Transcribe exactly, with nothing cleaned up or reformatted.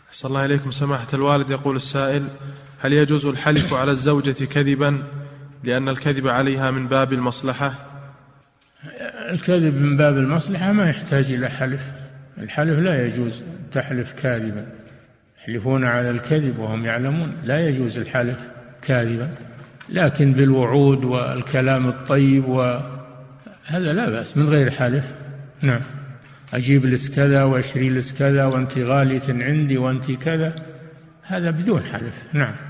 صلى الله عليكم سماحة الوالد. يقول السائل: هل يجوز الحلف على الزوجة كذبا لأن الكذب عليها من باب المصلحة؟ الكذب من باب المصلحة ما يحتاج إلى حلف. الحلف لا يجوز تحلف كاذبا، يحلفون على الكذب وهم يعلمون، لا يجوز الحلف كاذبا، لكن بالوعود والكلام الطيب وهذا لا بأس من غير حلف. نعم، أجيب لك كذا وأشري لك كذا وأنت غالية عندي وأنت كذا، هذا بدون حلف. نعم.